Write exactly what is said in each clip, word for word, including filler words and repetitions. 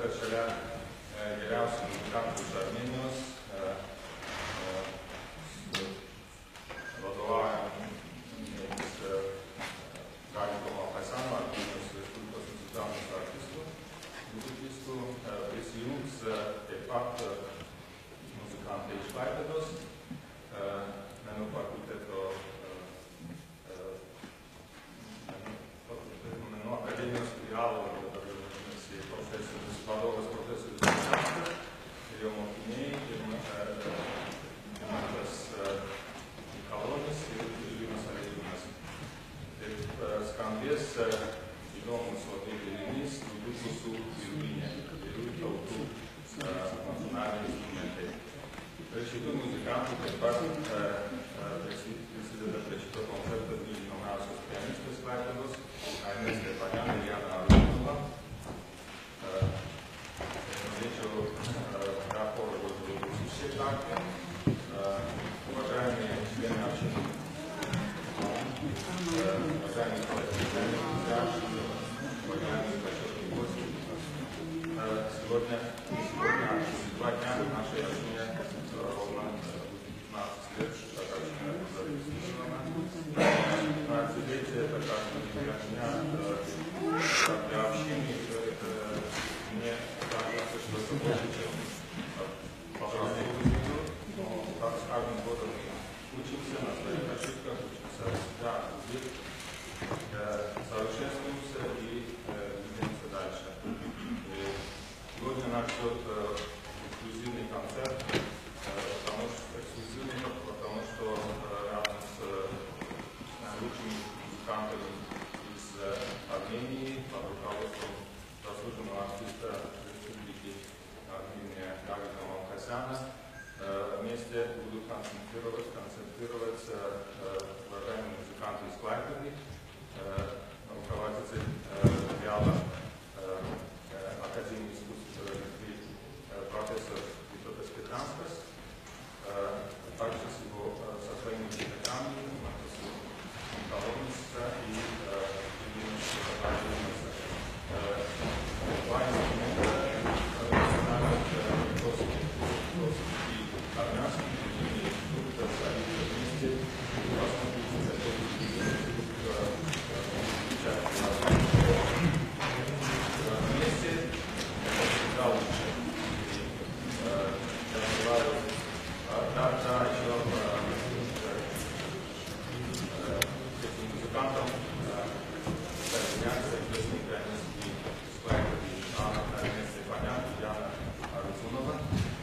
kad šalia geriausių muzikantų iš Armėnijos vadovaujantis Galikomo Haisano, Armėnijos Respublikos muzikantės artistų, muzicistų, prisijungs taip pat muzikantai iš Klaipėdos, menų fakulteto menų akademijos filialo profesorius, vadovas profesorius Višnauskas ir jo mokiniai, Rimantas Mikalonis ir Linas Alevinas. Taip skambės įdomus labai dėlinys Dūdukusų Birūnė, Birų tautų nacionaliniai instrumentai. Šitų muzikantų taip pat prisideda prie šito koncerto dvi žinomiausios pianistės Klaipėdos, Ainė Stepanjan ir Jana Arūnova. Norėčiau dar porą žodžių susiekti. Уважаемые члены общины, уважаемые коллеги, уважаемые почетные гости, сегодня, сегодня два дня в нашей общине ровно пятнадцать лет, как община зарегистрирована. пятнадцатилетие это каждый для меня, как для общины, это мне кажется, что это больше, чем пожалуйста, но как с каждым годом учимся на своих ошибках, учимся всегда здесь, совершенствуемся и двигаемся дальше. Сегодня нас ждет эксклюзивный концерт, потому что эксклюзивный, потому что рядом с лучшими музыкантами из Армении под руководством заслуженного артиста Республики Армения Давида Малхасяна вместе будут концентрировать, концентрировать уважаемые музыканты из Клайпеды, руководитель филиала Академии искусств профессор Витотас Петранскас, также с его со своими учениками Матасу Николаевича и Евгения Шевченко. Два инструмента национальных литовских и армянских и тут вместе посмотрите, какой вместе всегда лучше. Я желаю да, да, еще этим музыкантам соединяться и песни пианистки из Клайпеды, Анна Степанян и Яна Арутунова.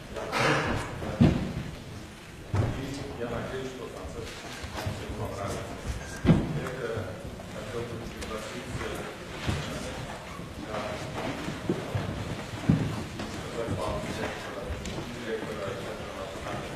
И я надеюсь, что концерт всем понравится. Это хотел бы пригласить сказать вам директора директора национального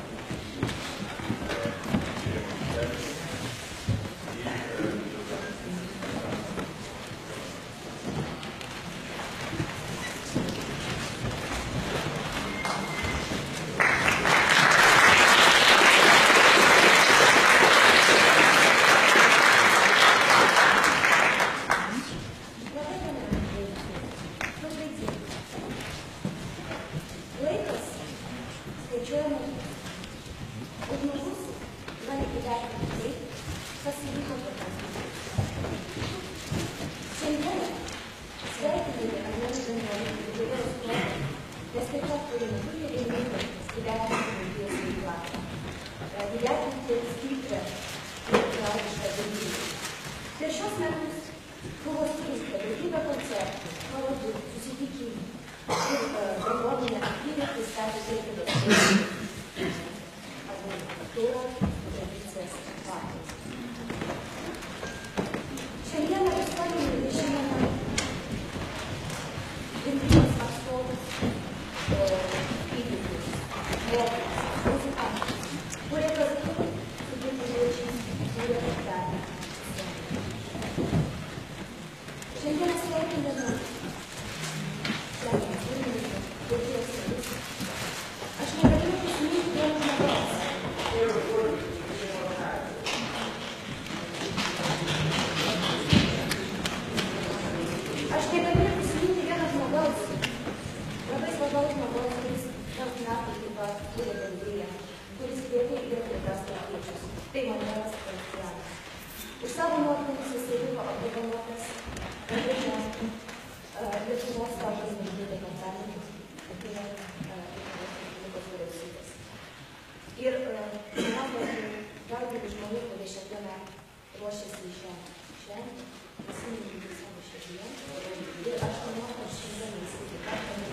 România, roșie și Consiliul de Sănătate e așteptată și de necesitate de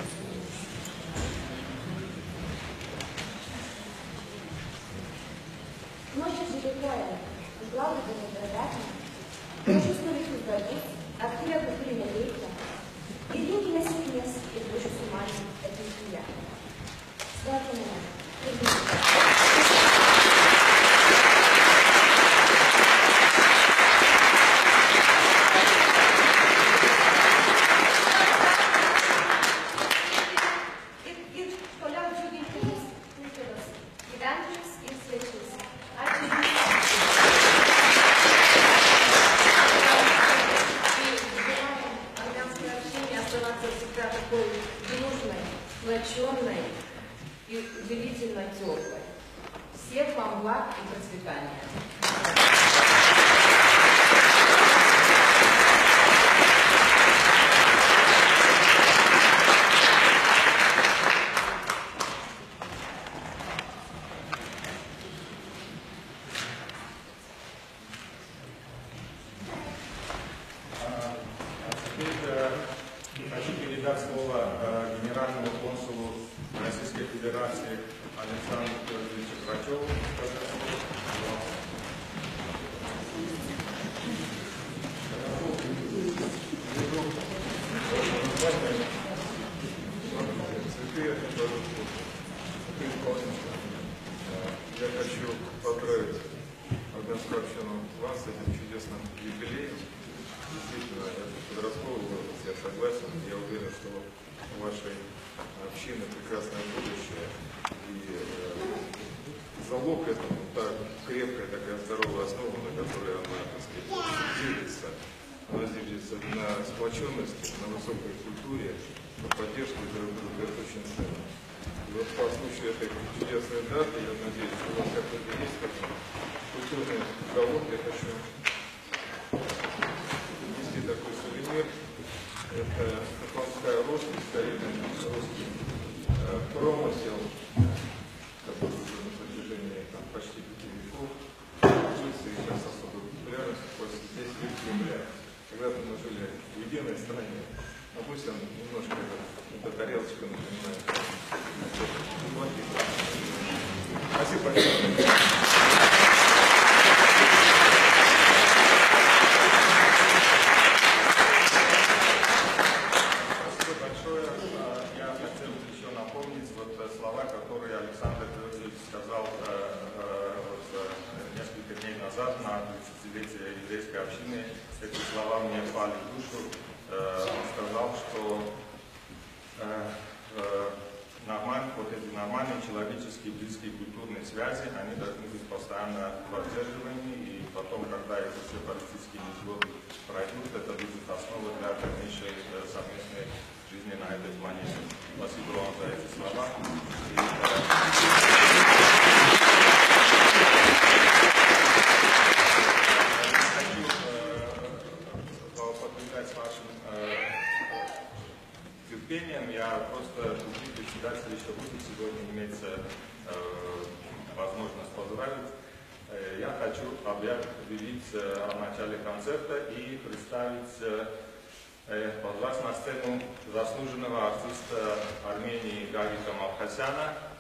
Ночью забегая в главу демократии, чувствовали гордость, открыли культурные лейка, и деньги на семь мест, и душу с умами, это не я. Слава сплоченной и удивительно теплой. Всех вам благ и процветания. Хочу передать слово э, генеральному консулу Российской Федерации Александру Федоровичу Грачеву. Я хочу поздравить организацию вас с этим чудесным юбилеем. Действительно, это подростковый возраст, я согласен. Я уверен, что у вашей общины прекрасное будущее. И э, залог этому та крепкая, такая здоровая основа, на которой она, так сказать, зиждется. Она зиждется на сплоченности, на высокой культуре, на поддержке друг друга. Это очень ценно. И вот по случаю этой чудесной даты, я надеюсь, что у вас какой-то есть такой культурный залог. Я хочу такой сувенир. Это шотландская роспись, старинный русский э, промысел, который уже на протяжении там, почти пяти веков жился и сейчас особой популярностью после здесь в Кремля. Когда-то мы жили в единой стране, а пусть он немножко эта тарелочка напоминает. Спасибо большое. Слова, которые Александр Федорович сказал э, э, вот, э, несколько дней назад на тридцатилетие еврейской общины, эти слова мне пали в душу. Э, он сказал, что э, э, нормаль, вот эти нормальные человеческие, близкие культурные связи, они должны быть постоянно поддерживаемы, и потом, когда эти все политические невзгоды пройдут, это будет основа для дальнейшей э, совместной жизни на этой планете. Спасибо вам за эти слова. И, э, хочу э, подвигать с вашим э, терпением. Я просто других председателей еще буду сегодня иметь э, возможность поздравить. Э, я хочу объявить э, о начале концерта и представить э, позвать на сцену заслуженного артиста Армении Гагика Мавхасяна.